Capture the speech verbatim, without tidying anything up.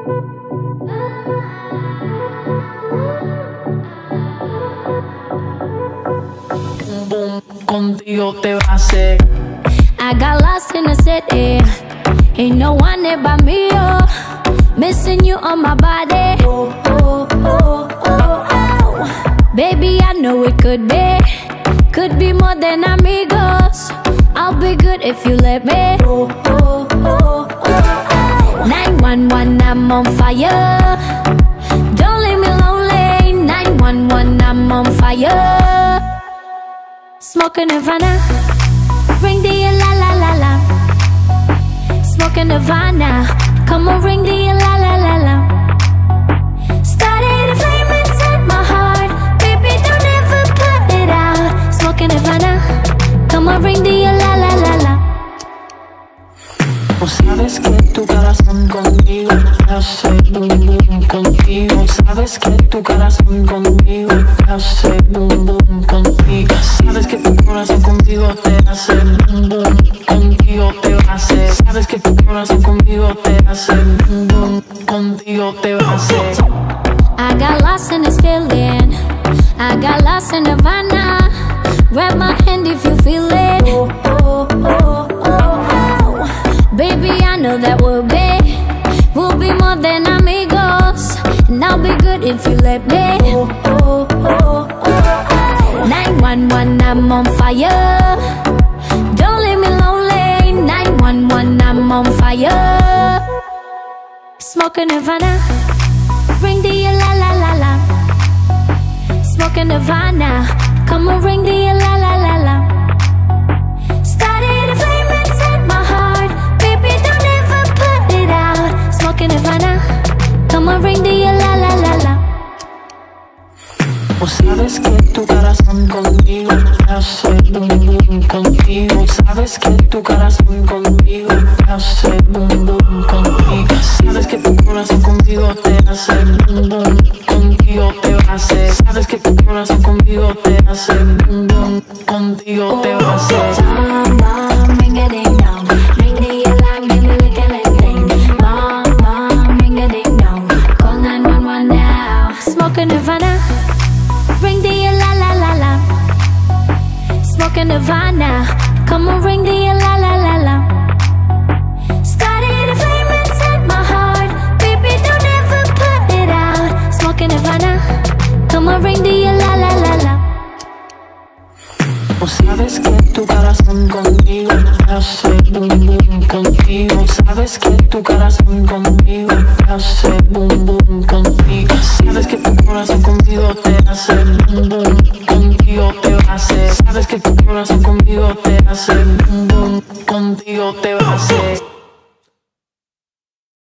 Boom, contigo te va a hacer. I got lost in the city. Ain't no one there but me, oh. Missing you on my body. Oh, oh, oh, oh, oh. Baby, I know it could be. Could be more than amigos. I'll be good if you let me. Oh, oh, oh, oh, oh. nine one one, I'm on fire. Don't leave me lonely. nine one one, I'm on fire. Smoking Nirvana. Ring the la la la la. Smoking Nirvana. Come on, ring the la la la la. Started a flame inside my heart. Baby, don't ever put it out. Smoking Nirvana. Come on, ring the la la la la. O sabes que tu corazón conmigo hace boom boom contigo. Sabes que tu corazón conmigo hace boom boom contigo. Sabes que tu corazón contigo te hace boom boom contigo te va a hacer. Sabes que tu corazón conmigo te hace boom boom contigo te va a hacer. I got lost in this feeling. I got lost in Nirvana. Grab my hand if you feel it. Oh, oh, oh, oh, oh. Baby, I know that we'll be, we'll be more than amigos. And I'll be good if you let me. Oh, oh, oh, oh, oh. nine one one, I'm on fire. Don't leave me lonely. nine one one, I'm on fire. Smoking Nirvana. Ring the la la la la. Smoking Nirvana. Come on, ring the la la la la. Started a flame inside my heart. Baby, don't ever put it out. Smoking Nirvana. Come on, ring the la la la la. O sabes que tu corazón conmigo hace boom boom contigo. Sabes que tu corazón conmigo hace boom boom contigo. Sabes que tu corazón contigo te hace boom boom contigo te va a hacer. Sabes que tu corazón conmigo te hace boom boom contigo te va a hacer. Mom, ring a ding dong. Ring the alarm, give me like a little thing. Mom, mom, ring a ding dong. Call nine one one now. Smoking Nirvana. Ring the la la la la. Smoking Nirvana. Come on, ring the la la la la. Started a flame inside my heart. Baby, don't ever put it out. Smoking Nirvana. Come on, ring the la la la la. O sabes que tu corazón conmigo hace boom boom contigo. Sabes que tu corazón conmigo hace boom boom contigo. Sabes que tu corazón conmigo te hace boom boom contigo te va a hacer. Sabes que tu corazón conmigo te hace boom boom contigo te va a hacer.